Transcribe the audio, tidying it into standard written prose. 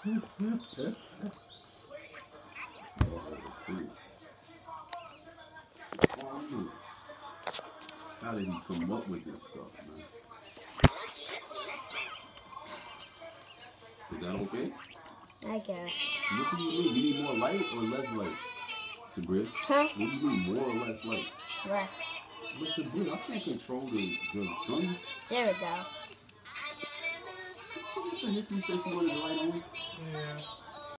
How did he come up with this stuff, man? Is that okay? I guess. What do you need? You need more light or less light? Sabria? Huh? What do you need? More or less light? Less. But Sabria, I can't control the sun. There we go. So you said she wanted the light on? Yeah.